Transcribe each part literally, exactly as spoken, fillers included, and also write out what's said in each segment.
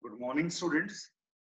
Good morning students.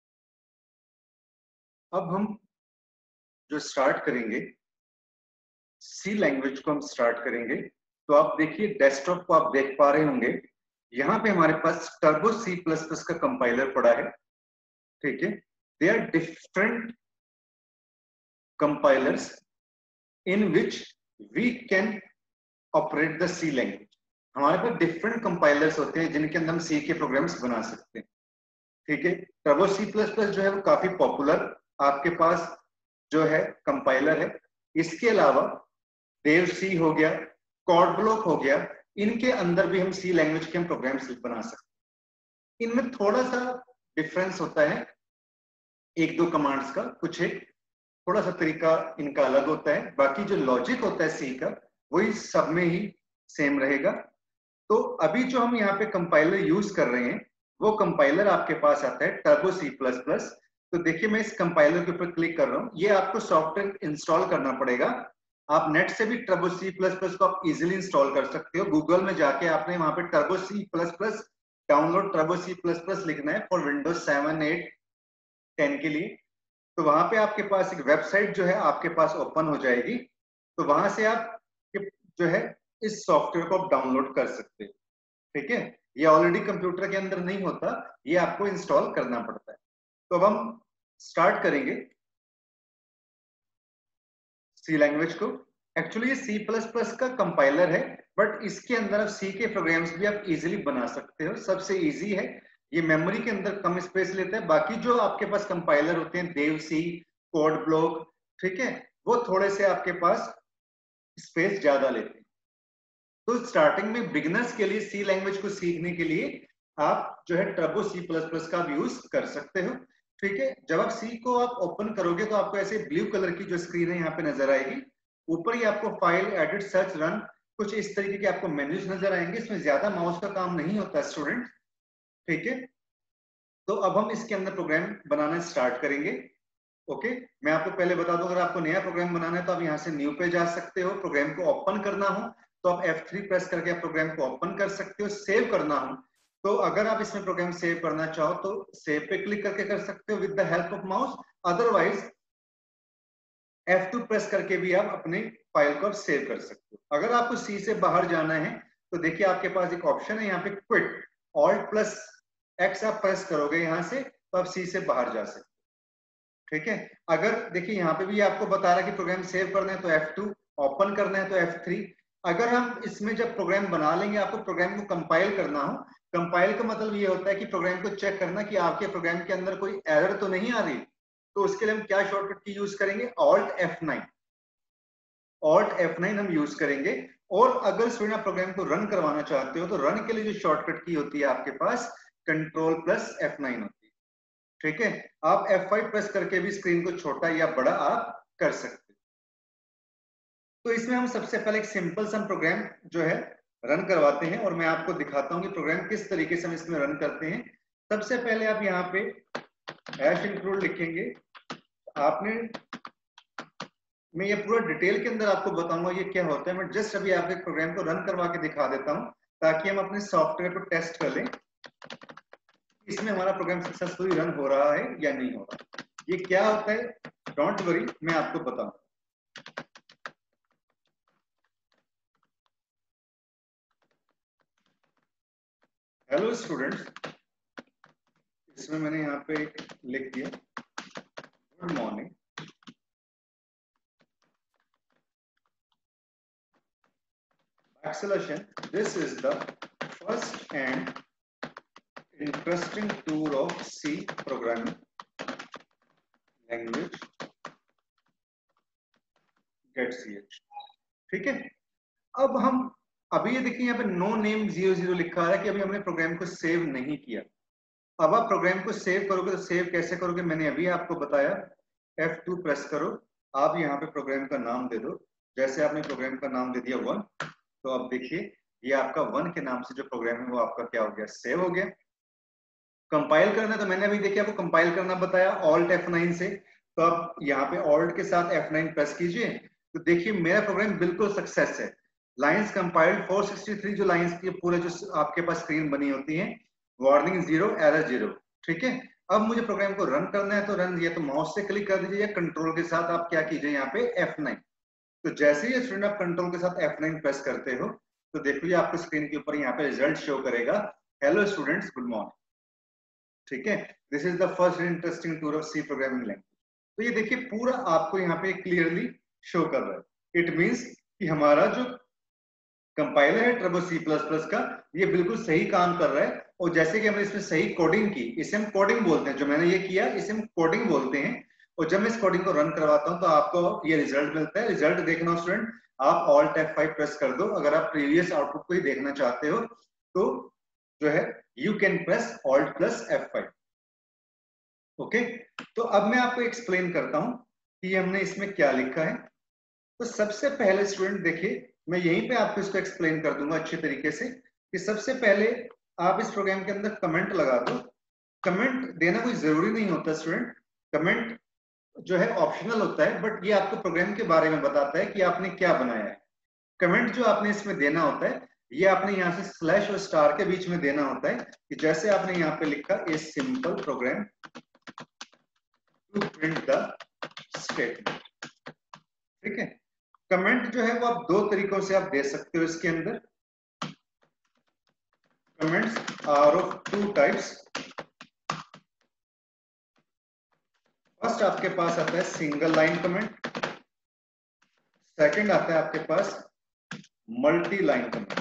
अब हम जो स्टार्ट करेंगे सी लैंग्वेज को हम स्टार्ट करेंगे। तो आप देखिए डेस्कटॉप को आप देख पा रहे होंगे, यहाँ पे हमारे पास टर्बो सी प्लस प्लस का कंपाइलर पड़ा है। ठीक है, they are different compilers in which we can operate the C language. हमारे पास डिफरेंट कंपाइलर्स होते हैं जिनके अंदर हम सी के प्रोग्राम्स बना सकते हैं। ठीक है, टर्बो सी प्लस प्लस जो है वो काफी पॉपुलर आपके पास जो है कंपाइलर है। इसके अलावा देव सी हो गया, कॉड ब्लॉक हो गया, इनके अंदर भी हम सी लैंग्वेज के हम प्रोग्राम्स बना सकते हैं। इनमें थोड़ा सा डिफरेंस होता है एक दो कमांड्स का, कुछ एक थोड़ा सा तरीका इनका अलग होता है, बाकी जो लॉजिक होता है सी का वही सब में ही सेम रहेगा। तो अभी जो हम यहाँ पे कंपाइलर यूज कर रहे हैं वो कंपाइलर आपके पास आता है टर्बो सी प्लस प्लस। तो देखिए मैं इस कंपाइलर के ऊपर क्लिक कर रहा हूँ, ये आपको सॉफ्टवेयर इंस्टॉल करना पड़ेगा। आप नेट से भी टर्बो सी प्लस प्लस को आप इजीली इंस्टॉल कर सकते हो। गूगल में जाके आपने वहां पे turbo C plus plus download turbo C plus plus लिखना है for Windows seven eight ten के लिए। तो वहां पे आपके पास एक वेबसाइट जो है आपके पास ओपन हो जाएगी। तो वहां से आप जो है इस सॉफ्टवेयर को आप डाउनलोड कर सकते हो। ठीक है, ये ऑलरेडी कंप्यूटर के अंदर नहीं होता, ये आपको इंस्टॉल करना पड़ता है। तो अब हम स्टार्ट करेंगे सी लैंग्वेज को। एक्चुअली ये सी प्लस प्लस का कंपाइलर है, बट इसके अंदर आप सी के प्रोग्राम्स भी आप इजीली बना सकते हो। सबसे इजी है, ये मेमोरी के अंदर कम स्पेस लेता है। बाकी जो आपके पास कंपाइलर होते हैं देव सी, कोड ब्लॉक, ठीक है, वो थोड़े से आपके पास स्पेस ज्यादा लेते हैं। तो स्टार्टिंग में बिगिनर्स के लिए सी लैंग्वेज को सीखने के लिए आप जो है टर्बो सी प्लस प्लस का यूज कर सकते हो। ठीक है, जब आप सी को आप ओपन करोगे तो आपको ऐसे ब्लू कलर की जो स्क्रीन है यहाँ पे नजर आएगी। ऊपर ही आपको फाइल, एडिट, सर्च, रन, कुछ इस तरीके के आपको मेन्यूज नजर आएंगे। इसमें ज्यादा माउस का काम नहीं होता स्टूडेंट। ठीक है, तो अब हम इसके अंदर प्रोग्राम बनाना स्टार्ट करेंगे। ओके, मैं आपको पहले बता दूं, अगर आपको नया प्रोग्राम बनाना है तो आप यहाँ से न्यू पे जा सकते हो। प्रोग्राम को ओपन करना हो तो आप एफ थ्री प्रेस करके आप प्रोग्राम को ओपन कर सकते हो। सेव करना हो तो अगर आप इसमें प्रोग्राम सेव करना चाहो तो सेव पे क्लिक करके कर सकते हो with the help of mouse. Otherwise F two press करके भी आप अपने फाइल को सेव कर सकते हो। अगर आपको सी से बाहर जाना है तो देखिए आपके पास एक ऑप्शन है यहाँ पे क्विट, ऑल्ट प्लस एक्स आप प्रेस करोगे यहाँ से तो आप सी से बाहर जा सकते हो। ठीक है, अगर देखिए यहाँ पे भी आपको बता रहा है कि प्रोग्राम सेव करना है तो एफ टू, ओपन करना है तो एफ थ्री। अगर हम इसमें जब प्रोग्राम बना लेंगे, आपको प्रोग्राम को कंपाइल करना हो, कंपाइल का मतलब ये होता है कि प्रोग्राम को चेक करना कि आपके प्रोग्राम के अंदर कोई एरर तो नहीं आ रही। तो उसके लिए हम क्या शॉर्टकट की यूज करेंगे, Alt F nine. Alt F nine हम यूज करेंगे। और अगर स्टूडेंट आप प्रोग्राम को रन करवाना चाहते हो तो रन के लिए जो शॉर्टकट की होती है आपके पास कंट्रोल प्लस एफ नाइन होती है। ठीक है, आप एफ फाइव प्रेस करके भी स्क्रीन को छोटा या बड़ा आप कर सकते हो। तो इसमें हम सबसे पहले एक सिंपल सा प्रोग्राम जो है रन करवाते हैं और मैं आपको दिखाता हूं कि प्रोग्राम किस तरीके से हम इसमें रन करते हैं। सबसे पहले आप यहाँ पे हैश इंक्लूड लिखेंगे। आपने, मैं ये पूरा डिटेल के अंदर आपको बताऊंगा ये क्या होता है। मैं जस्ट अभी आपके प्रोग्राम को रन करवा के दिखा देता हूं ताकि हम अपने सॉफ्टवेयर को टेस्ट कर लें इसमें हमारा प्रोग्राम सक्सेसफुली रन हो रहा है या नहीं हो रहा। ये क्या होता है, डोंट वरी, मैं आपको बताऊंगा। हेलो स्टूडेंट्स, इसमें मैंने यहाँ पे लिख दिया good morning. Acceleration, this is the first and interesting tour of C programming language get C H। ठीक है, अब हम अभी ये देखिए यहाँ पे नो नेम जीरो जीरो लिखा है कि अभी हमने प्रोग्राम को सेव नहीं किया। अब आप प्रोग्राम को सेव करोगे तो सेव कैसे करोगे, मैंने अभी आपको बताया। एफ टू प्रेस करो, आप यहाँ पे प्रोग्राम का नाम दे दो। जैसे आपने प्रोग्राम का नाम दे दिया वन, तो अब देखिए ये आपका वन के नाम से जो प्रोग्राम है वो आपका क्या हो गया, सेव हो गया। कंपाइल करना है तो मैंने अभी देखिए आपको कंपाइल करना बताया ऑल्ट एफ नाइन से। तो अब यहाँ पे ऑल्ट के साथ एफ नाइन प्रेस कीजिए तो देखिए मेरा प्रोग्राम बिल्कुल सक्सेस है। Lines compiled four sixty three जो लाइंस की पूरे जो आपके पास स्क्रीन बनी होती है, वार्निंग जीरो, एरर जीरो। ठीक है, अब मुझे प्रोग्राम को रन करना है तो रन, या तो माउस से क्लिक कर दीजिए या कंट्रोल के साथ आप क्या कीजिए यहाँ पे एफ नाइन। तो जैसे ही स्टूडेंट आप कंट्रोल के साथ एफ नाइन प्रेस करते हो तो देखो ये आपको स्क्रीन के ऊपर यहाँ पे रिजल्ट शो करेगा, हेलो स्टूडेंट्स गुड मॉर्निंग। ठीक है, this is the first interesting tour of C programming language. तो ये देखिए पूरा आपको यहाँ पे क्लियरली शो कर रहा है। इट मींस कि हमारा जो कंपाइलर है टर्बो सी प्लस प्लस का, ये बिल्कुल सही काम कर रहा है। और जैसे कि हमने इसमें सही कोडिंग की, इसे हम कोडिंग बोलते हैं, जो मैंने ये किया इसे हम कोडिंग बोलते हैं। और जब मैं इस कोडिंग को रन करवाता हूं तो आपको ये रिजल्ट मिलता है। रिजल्ट देखना स्टूडेंट, आप ऑल्ट एफ फाइव प्रेस कर दो अगर आप प्रीवियस आउटपुट को ही देखना चाहते हो, तो जो है you can press Alt plus F five. Okay, तो अब मैं आपको एक्सप्लेन करता हूं कि हमने इसमें क्या लिखा है। तो सबसे पहले स्टूडेंट देखिए, मैं यहीं पे आपको इसको एक्सप्लेन कर दूंगा अच्छी तरीके से कि सबसे पहले आप इस प्रोग्राम के अंदर कमेंट लगा दो। कमेंट देना कोई जरूरी नहीं होता स्टूडेंट, कमेंट जो है ऑप्शनल होता है, बट ये आपको प्रोग्राम के बारे में बताता है कि आपने क्या बनाया है। कमेंट जो आपने इसमें देना होता है, ये आपने यहाँ से स्लैश और स्टार के बीच में देना होता है कि जैसे आपने यहाँ पे लिखा a simple program to print the statement. ठीक है, कमेंट जो है वो आप दो तरीकों से आप दे सकते हो इसके अंदर। Comments are of two types. First आपके पास आता है सिंगल लाइन कमेंट, सेकंड आता है आपके पास मल्टी लाइन कमेंट।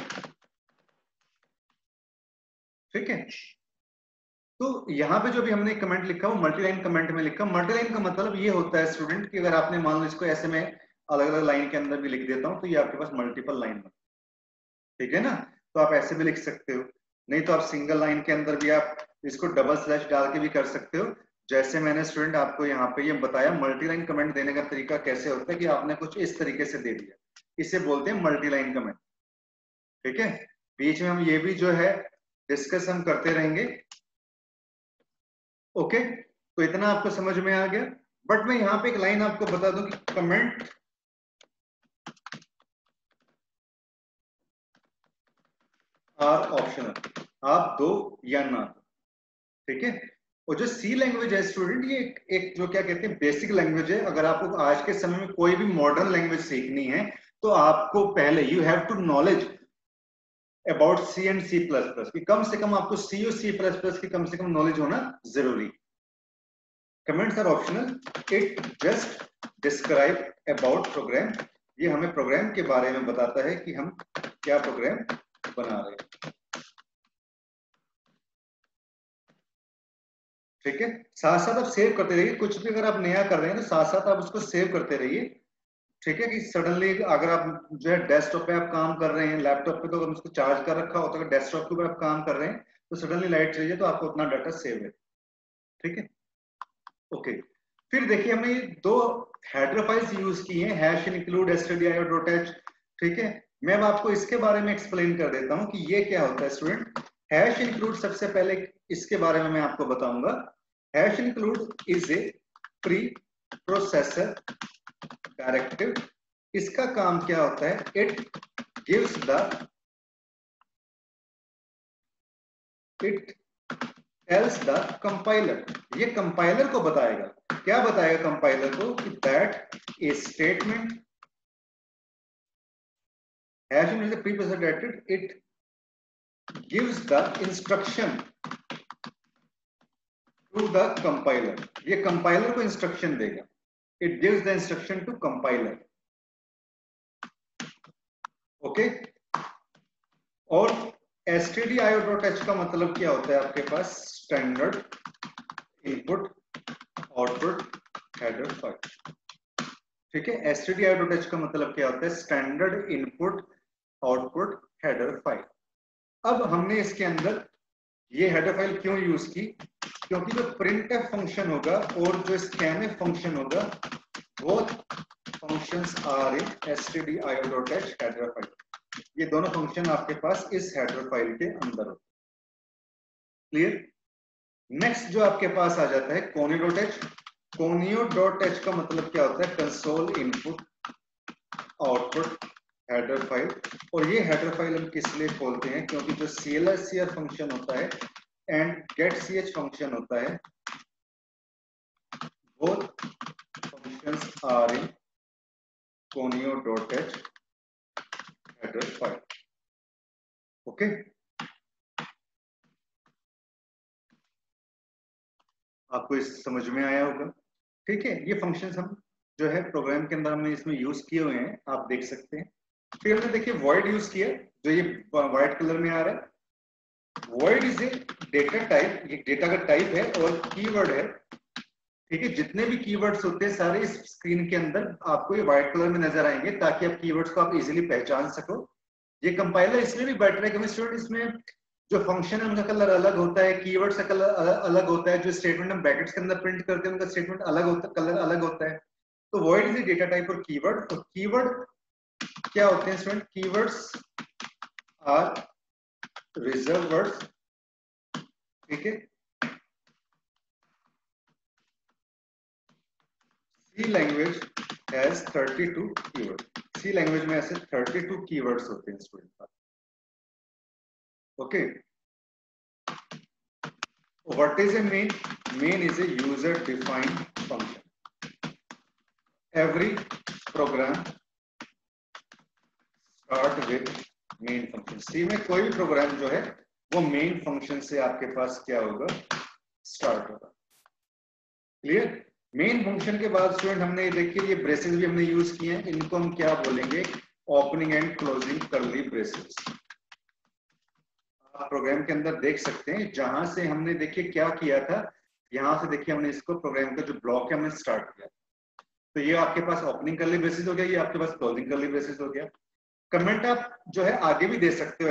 ठीक है, तो यहां पे जो भी हमने कमेंट लिखा वो मल्टी लाइन कमेंट में लिखा। मल्टी लाइन का मतलब ये होता है स्टूडेंट कि अगर आपने मान लो इसको ऐसे में अलग अलग लाइन के अंदर भी लिख देता हूं तो ये आपके पास मल्टीपल लाइन में, ठीक है ना, तो आप ऐसे भी लिख सकते हो। नहीं तो आप सिंगल लाइन के अंदर भी आप इसको डबल स्लैश डाल के भी कर सकते हो। जैसे मैंने स्टूडेंट आपको यहाँ पे ये बताया मल्टी लाइन कमेंट देने का तरीका कैसे होता है कि आपने कुछ इस तरीके से दे दिया, इसे बोलते हैं मल्टी लाइन कमेंट। ठीक है, बीच में हम ये भी जो है डिस्कस हम करते रहेंगे। ओके, तो इतना आपको समझ में आ गया। बट मैं यहाँ पे एक लाइन आपको बता दूं कि कमेंट आर ऑप्शनल, आप दो या ना दो। ठीक है, और जो सी लैंग्वेज है स्टूडेंट, ये एक, एक जो क्या कहते हैं बेसिक लैंग्वेज है। अगर आपको आज के समय में कोई भी मॉडर्न लैंग्वेज सीखनी है तो आपको पहले you have to knowledge about C and C plus plus, कि कम से कम आपको सी और सी प्लस प्लस की कम से कम नॉलेज होना जरूरी। Comments are optional, it just describe about program, ये हमें प्रोग्राम के बारे में बताता है कि हम क्या प्रोग्राम बना रहे हैं। ठीक है, साथ साथ आप सेव करते रहिए, कुछ भी अगर आप नया कर रहे हैं तो साथ साथ आप उसको सेव करते रहिए। ठीक है, कि सडनली अगर आप जो है डेस्कटॉप पे आप काम कर रहे हैं, लैपटॉप पे तो हम उसको चार्ज कर रखा होता है, डेस्कटॉप के ऊपर आप काम कर रहे हैं तो सडनली लाइट चली जाए तो आपको उतना डाटा सेव है। ठीक है, ओके, फिर देखिए हमने ये दो हेडर फाइल्स यूज की हैं, hash include STDIO dot H. ठीक है, मैं अब आपको इसके बारे में एक्सप्लेन कर देता हूं कि ये क्या होता है स्टूडेंट। हैश इंक्लूड सबसे पहले इसके बारे में मैं आपको बताऊंगा। Hash include is a preprocessor directive. इसका काम क्या होता है, it gives the it tells the compiler, ये कंपाइलर को बताएगा, क्या बताएगा कंपाइलर को, कि that a statement hash include is a preprocessor directive, it gives the instruction to the compiler, ये कंपाइलर को इंस्ट्रक्शन देगा। It gives the instruction to compiler. Okay, और एसटीडीआईओ डॉट एच का मतलब क्या होता है आपके पास, standard input output header file. ठीक है, एसटीडीआईओ डॉट एच का मतलब क्या होता है, standard input output header file. अब हमने इसके अंदर ये हेडर फाइल क्यों यूज की, क्योंकि जो प्रिंटफ फंक्शन होगा और जो स्कैनफ फंक्शन होगा वो functions are in STDIO dot H header file. ये दोनों फंक्शन आपके पास इस हेडर फाइल के अंदर होते। क्लियर। नेक्स्ट जो आपके पास आ जाता है conio dot H. Conio dot H का मतलब क्या होता है, console input output header file. और ये हेडर फाइल हम किस लिए खोलते हैं, क्योंकि जो सीएलआरसीआर फंक्शन होता है and get C H function होता है, both functions are in conio dot H header file. Okay, आपको इस समझ में आया होगा। ठीक है, ये फंक्शंस हम जो है प्रोग्राम के अंदर हमने इसमें यूज किए हुए हैं, आप देख सकते हैं। फिर हमने देखिए void यूज किया, जो ये व्हाइट कलर में आ रहा है। void is a data type, ये डेटा का टाइप है और कीवर्ड है। ठीक है, जितने भी कीवर्ड्स होते हैं सारे इस स्क्रीन के अंदर आपको ये व्हाइट कलर में नजर आएंगे, ताकि आप कीवर्ड्स को आप इजीली पहचान सको। ये कंपाइलर इसलिए भी बेटर है क्योंकि स्टूडेंट इसमें जो फंक्शन है उनका कलर अलग होता है, कीवर्ड्स का कलर अलग होता है, जो स्टेटमेंट हम ब्रैकेट्स के अंदर प्रिंट करते हैं उनका स्टेटमेंट अलग होता है, कलर अलग होता है। तो void इज डेटा टाइप और कीवर्ड। और कीवर्ड क्या होते हैं student? Keywords are reserve words. ठीक है, C language has thirty two keyword. C language में ऐसे थर्टी टू कीवर्ड्स होते हैं स्टूडेंट का। Okay, what is a main? Main is a user defined function. Every program start with main function. C में कोई भी प्रोग्राम जो है वो मेन फंक्शन से आपके पास क्या होगा? स्टार्ट होगा। क्लियर? मेन फंक्शन के बाद स्टूडेंट हमने देखिए ये ब्रेसेस भी हमने यूज किए हैं, इनको हम क्या बोलेंगे? Opening and closing curly braces. आप प्रोग्राम के अंदर देख सकते हैं, जहां से हमने देखिए क्या किया था, यहां से देखिए हमने इसको प्रोग्राम का जो ब्लॉक है हमने स्टार्ट किया। तो ये आपके पास ओपनिंग कर्ली ब्रेसेस हो गया, ये आपके पास क्लोजिंग कर्ली ब्रेसेस हो गया। कमेंट आप जो है आगे भी दे सकते हो।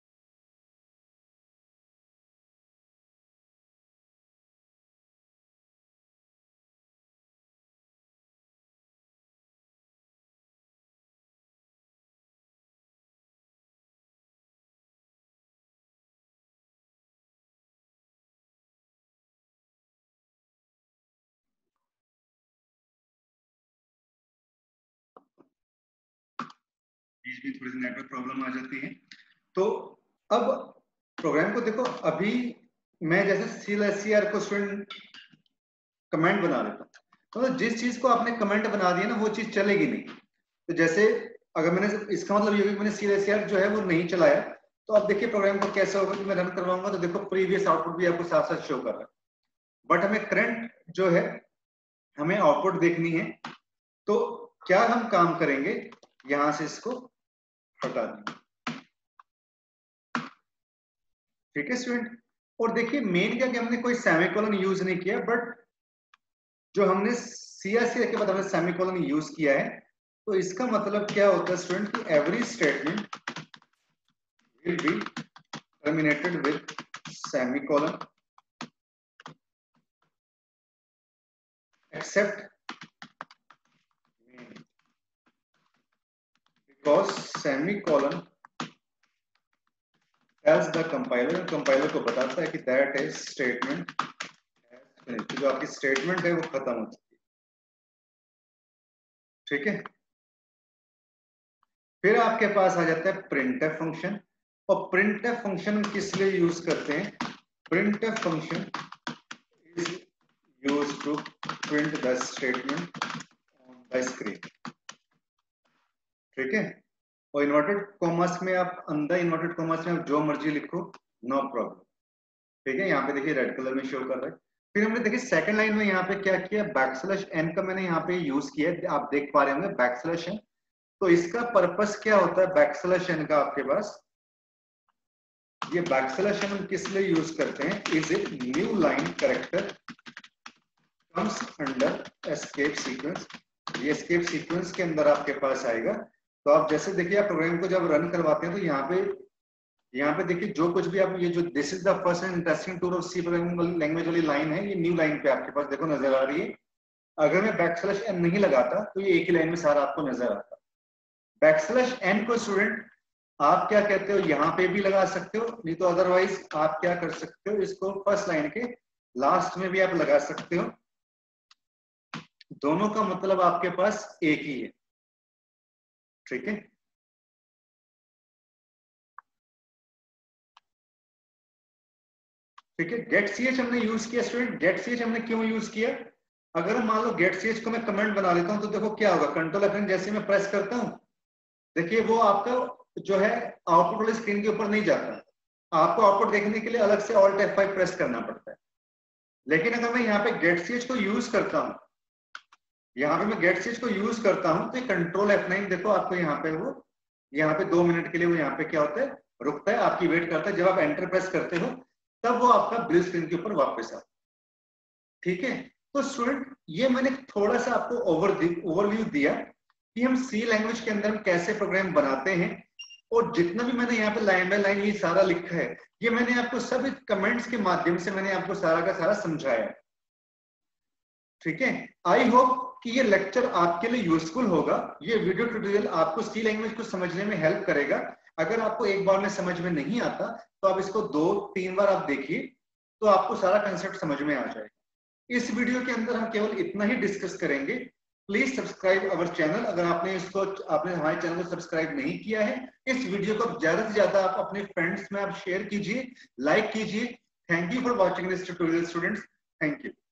बीच में थोड़ी सी नेटवर्क प्रॉब्लम आ जाती है। तो अब प्रोग्राम को देखो, अभी मैं जैसे सीएलएससीआर को स्टूडेंट कमेंट बना लेता हूँ, तो मतलब जिस चीज को आपने कमेंट बना दिया ना वो चीज चलेगी नहीं। तो जैसे अगर मैंने, इसका मतलब ये कि मैंने सीएलएससीआर जो है वो नहीं चलाया, तो अब देखिए प्रोग्राम को कैसा होगा कि मैं रन करवाऊंगा तो देखो प्रीवियस आउटपुट भी आपको साथ साथ शो कर रहा है। बट हमें करंट जो है हमें आउटपुट देखनी है, तो क्या हम काम करेंगे? यहां से इसको हटा देंगे। ठीक है स्टूडेंट, और देखिए मेन क्या कि हमने कोई सेमीकोलन यूज नहीं किया, बट जो हमने सीआरसी के बाद हमने सेमीकोलन यूज किया है, तो इसका मतलब क्या होता है स्टूडेंट कि every statement will be terminated with semicolon except main, because semicolon tells the compiler, compiler को बताता है कि दैट इज स्टेटमेंट, जो आपकी स्टेटमेंट है वो खत्म हो चुकी है। ठीक है, फिर आपके पास आ जाता है प्रिंटफ फंक्शन। और प्रिंटफ फंक्शन किस लिए यूज करते हैं? Printf function is used to print the statement on the screen. ठीक है, और इन्वर्टेड कॉमर्स में आप अंदर इन्वर्टेड कॉमर्स में आप जो मर्जी लिखो, नो प्रॉब्लम। ठीक है, यहाँ पे देखिए रेड कलर में शो कर रहा है। फिर हमने देखिए सेकंड लाइन में यहाँ पे क्या किया? बैकस्लैश एन का मैंने यहाँ पे यूज किया, आप देख पा रहे होंगे बैकस्लैश एन। तो इसका पर्पस क्या होता है बैकस्लैश एन का आपके पास? ये बैकस्लैश एन हम किस लिए यूज करते हैं? Is a new line character comes under escape sequence. ये एस्केप सीक्वेंस के अंदर आपके पास आएगा। तो आप जैसे देखिए आप प्रोग्राम को जब रन करवाते हैं तो यहाँ पे यहाँ पे देखिए जो कुछ भी आप ये जो this is the first and interesting tour of C programming language वाली लाइन है, ये न्यू लाइन पे आपके पास देखो नजर आ रही है। अगर मैं बैकस्लैश एन नहीं लगाता तो ये एक ही लाइन में सारा आपको नजर आता। बैकस्लैश एन को स्टूडेंट आप क्या कहते हो? यहाँ पे भी लगा सकते हो, नहीं तो अदरवाइज आप क्या कर सकते हो, इसको फर्स्ट लाइन के लास्ट में भी आप लगा सकते हो। दोनों का मतलब आपके पास एक ही है। ठीक है, ठीक है, गेट सी एच हमने यूज किया स्टूडेंट। गेट सी एच हमने क्यों यूज किया? अगर हम मान लो गेट सी एच को मैं कमेंट बना लेता हूं तो देखो क्या होगा, कंट्रोल एफ नाइन जैसे मैं प्रेस करता हूं, देखिए वो आपका जो है आउटपुट वाली स्क्रीन के ऊपर नहीं जाता, आपको आउटपुट देखने के लिए अलग से ऑल्ट एफ फाइव प्रेस करना पड़ता है। लेकिन अगर मैं यहाँ पे गेट सी एच को यूज करता हूँ, यहाँ पे मैं गेट सी एच को यूज करता हूँ तो कंट्रोल एफ नाइन देखो आपको यहाँ पे वो यहाँ पे दो मिनट के लिए वो यहाँ पे क्या होता है, रुकता है, आपकी वेट करता है। जब आप एंटर प्रेस करते हो तब वो आपका ब्लू स्क्रीन के ऊपर वापस आता है। ठीक है, तो स्टूडेंट ये मैंने थोड़ा सा आपको ओवर ओवरव्यू दिया कि हम सी लैंग्वेज के अंदर कैसे प्रोग्राम बनाते हैं, और जितना भी मैंने यहाँ पे लाइन बाय लाइन ये सारा लिखा है ये मैंने आपको सब कमेंट्स के माध्यम से मैंने आपको सारा का सारा समझाया। ठीक है, आई होप कि ये लेक्चर आपके लिए यूजफुल होगा। ये वीडियो ट्यूटोरियल आपको सी लैंग्वेज को समझने में हेल्प करेगा। अगर आपको एक बार में समझ में नहीं आता तो आप इसको दो तीन बार आप देखिए तो आपको सारा कंसेप्ट समझ में आ जाएगा। इस वीडियो के अंदर हम केवल इतना ही डिस्कस करेंगे। Please subscribe our channel. अगर आपने इसको आपने हमारे चैनल को सब्सक्राइब नहीं किया है, इस वीडियो को ज्यादा से ज्यादा आप अपने फ्रेंड्स में आप शेयर कीजिए, लाइक कीजिए। Thank you for watching this tutorial students, thank you.